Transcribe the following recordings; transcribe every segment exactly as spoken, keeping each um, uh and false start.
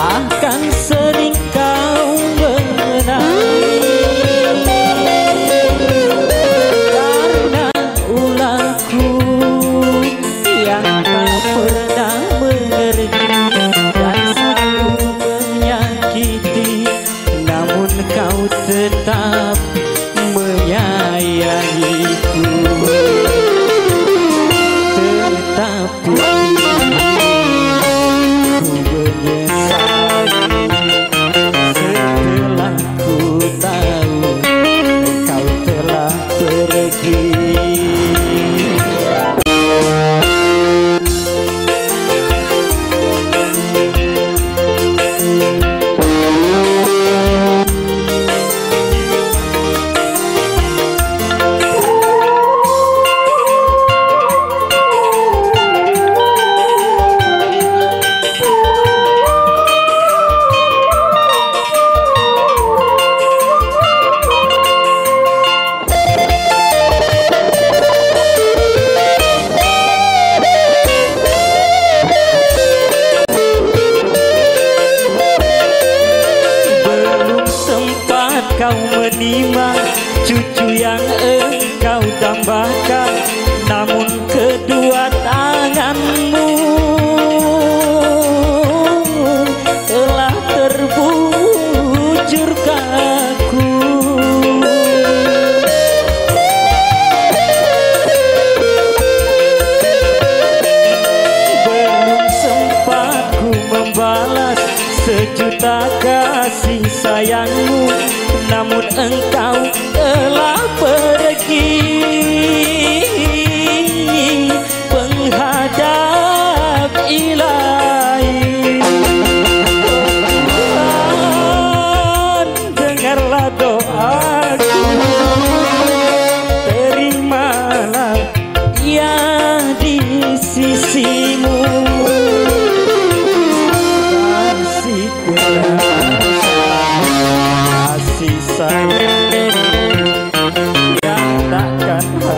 bahkan sering kau menangis karena ulahku yang tak pernah mengerti dan selalu menyakiti, namun kau tetap menyayangiku. Tetapi ku menyesali setelah ku tahu kau telah pergi. Kau menimang cucu yang engkau tambahkan, namun kedua tanganmu telah terbujur kaku. Belum sempat ku membalas sejuta kasih sayangmu, namun engkau telah pergi menghadap Ilahi. Tuhan, dengarlah doaku, terimalah ia di sisimu. Kasih kasih sayang yang takkan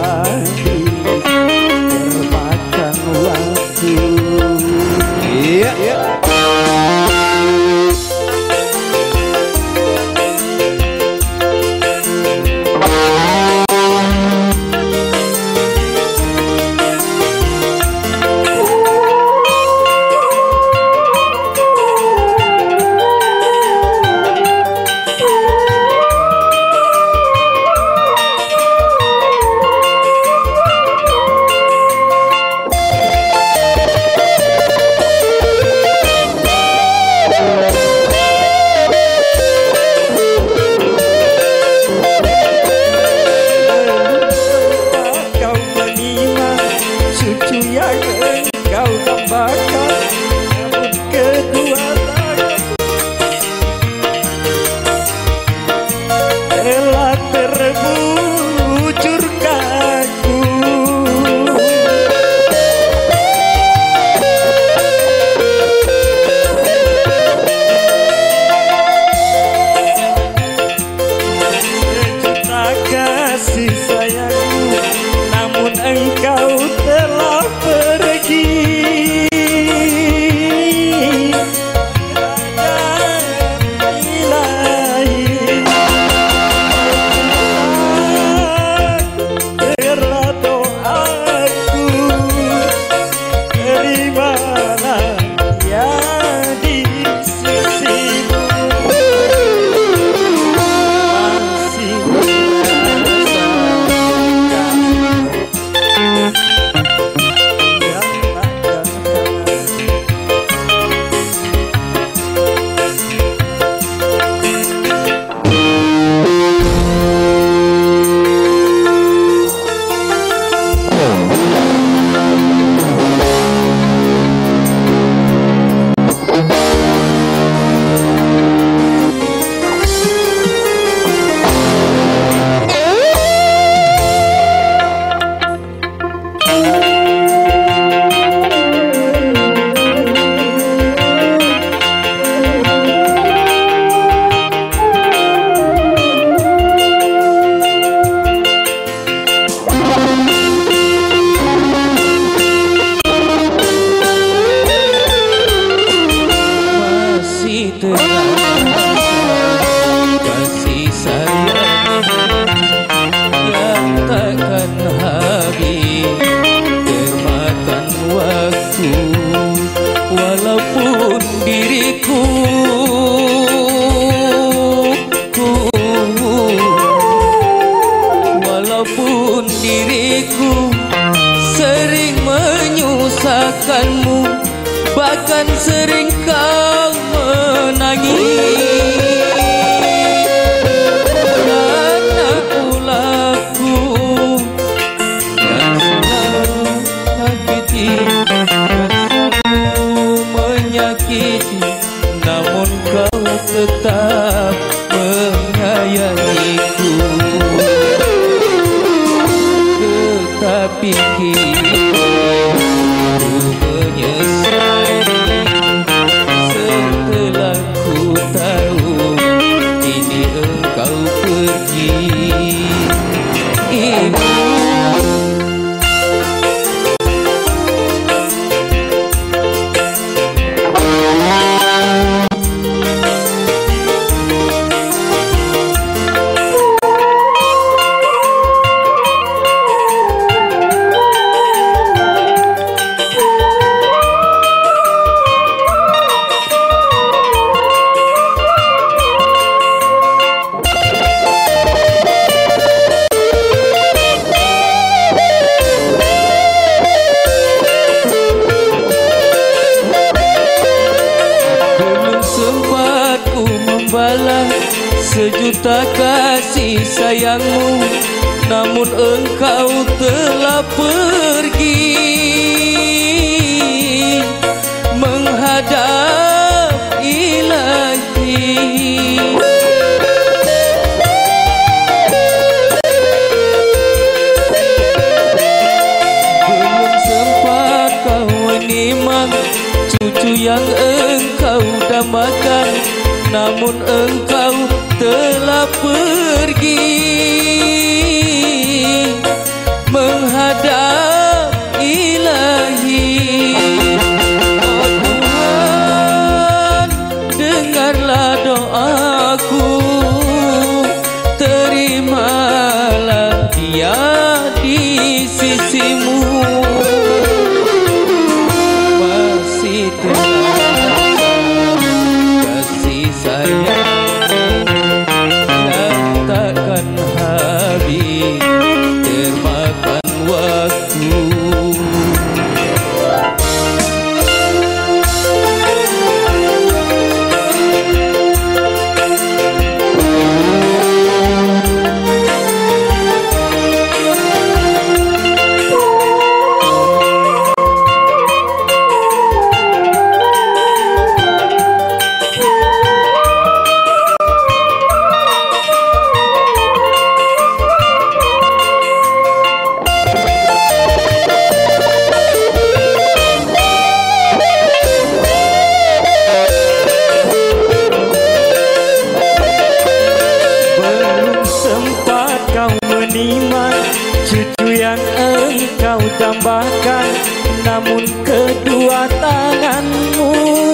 terasa kasih sayang yang takkan habis termakan waktu, walaupun diriku walaupun diriku sering menyusahkanmu, bahkan sering kau menangis karena ulahku yang selalu menyakiti, menyakiti, namun kau tetap menyayangiku. Tetapi kini ku menyesali setelah ku tahu kini engkau pergi. Ibu, sejuta kasih sayangmu, namun engkau telah pergi menghadap Ilahi. Belum sempat kau menimang cucu yang engkau dambakan, namun engkau telah pergi menghadap Ilahi. Oh Tuhan, dengarlah doaku, terimalah dia di sisimu. Masih terasa kasih sayang yang takkan habis termakan waktu. Cucu yang engkau tambahkan, namun kedua tanganmu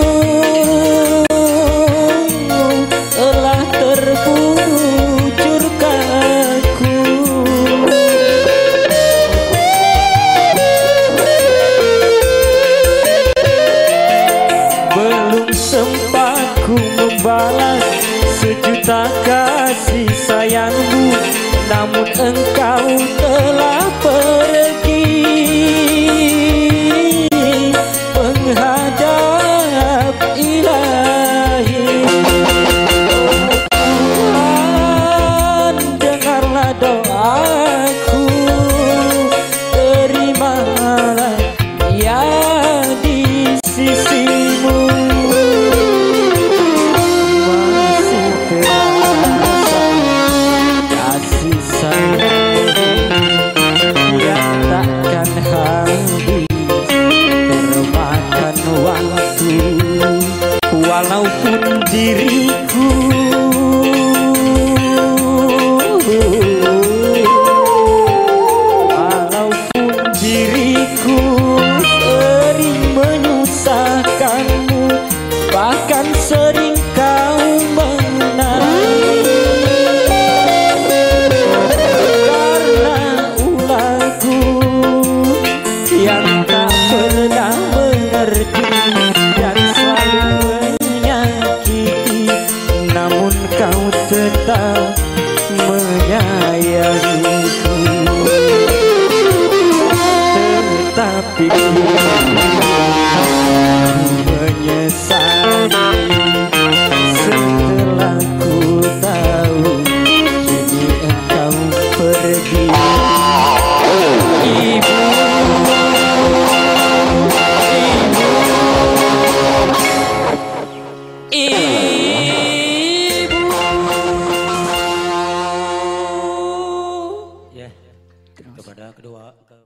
telah terbujur kaku. Belum sempat ku membalas sejuta kasih sayangmu, namun engkau telah pergi menghadap Ilahi. Tuhan, dengarlah doaku, terimalah dia di sisimu. Masih terasa kasih sayang yang takkan habis termakan waktu, walaupun diriku walaupun diriku sering menyusahkanmu, bahkan sering tetap menyayangiku, tetapi menyesali setelah ku tahu kini engkau pergi. Ibu, ibu, ibu. Ya, kepada kedua